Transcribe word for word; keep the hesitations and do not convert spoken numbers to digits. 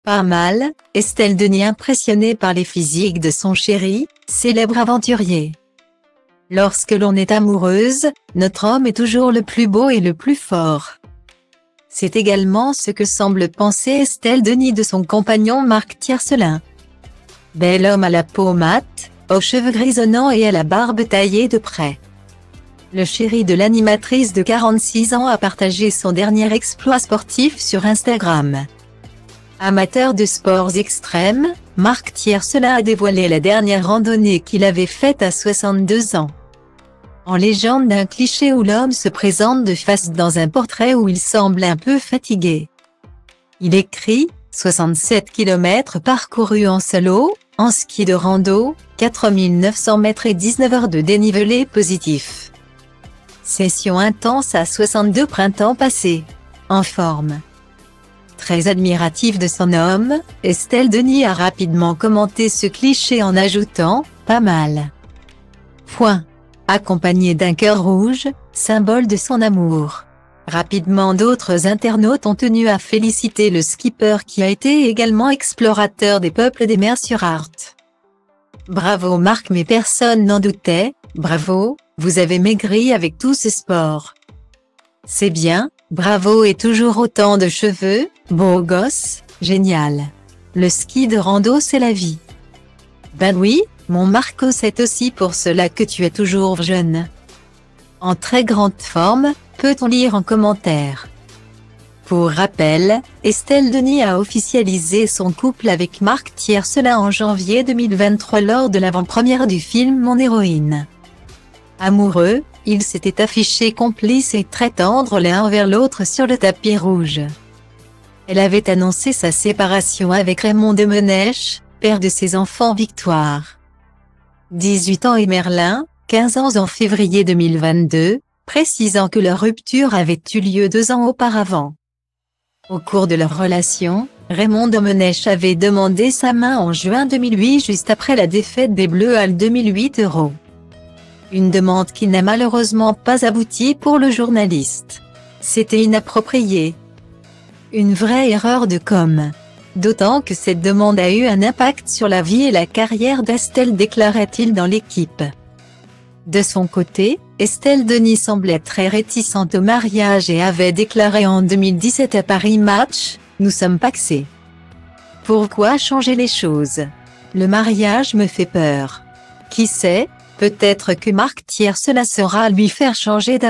Pas mal, Estelle Denis impressionnée par les physiques de son chéri, célèbre aventurier. Lorsque l'on est amoureuse, notre homme est toujours le plus beau et le plus fort. C'est également ce que semble penser Estelle Denis de son compagnon Marc Tiercelin. Bel homme à la peau mate, aux cheveux grisonnants et à la barbe taillée de près. Le chéri de l'animatrice de quarante-six ans a partagé son dernier exploit sportif sur Instagram. Amateur de sports extrêmes, Marc Tiercelin a dévoilé la dernière randonnée qu'il avait faite à soixante-deux ans. En légende d'un cliché où l'homme se présente de face dans un portrait où il semble un peu fatigué. Il écrit « soixante-sept kilomètres parcourus en solo, en ski de rando, quatre mille neuf cents mètres et dix-neuf heures de dénivelé positif. Session intense à soixante-deux printemps passés. En forme. » Très admirative de son homme, Estelle Denis a rapidement commenté ce cliché en ajoutant « pas mal ». Point. Accompagné d'un cœur rouge, symbole de son amour. Rapidement d'autres internautes ont tenu à féliciter le skipper qui a été également explorateur des peuples des mers sur Arte. Bravo Marc, mais personne n'en doutait, bravo, vous avez maigri avec tous ces sports. C'est bien, bravo et toujours autant de cheveux, beau gosse, génial. Le ski de rando c'est la vie. Ben oui, mon Marco, c'est aussi pour cela que tu es toujours jeune. En très grande forme, peut-on lire en commentaire. Pour rappel, Estelle Denis a officialisé son couple avec Marc Tiercelin en janvier deux mille vingt-trois lors de l'avant-première du film Mon héroïne. Amoureux, ils s'étaient affichés complices et très tendres l'un envers l'autre sur le tapis rouge. Elle avait annoncé sa séparation avec Raymond Demenèche, père de ses enfants Victoire, dix-huit ans et Merlin, quinze ans en février deux mille vingt-deux, précisant que leur rupture avait eu lieu deux ans auparavant. Au cours de leur relation, Raymond Domenech avait demandé sa main en juin deux mille huit juste après la défaite des Bleus à l' deux mille huit Euro. Une demande qui n'a malheureusement pas abouti pour le journaliste. C'était inapproprié. Une vraie erreur de com'. D'autant que cette demande a eu un impact sur la vie et la carrière d'Estelle, déclarait-il dans l'équipe. De son côté, Estelle Denis semblait très réticente au mariage et avait déclaré en deux mille dix-sept à Paris Match, « Nous sommes pacsés. Pourquoi changer les choses? Le mariage me fait peur. Qui sait, peut-être que Marc Tiercelin saura lui faire changer d'avis. »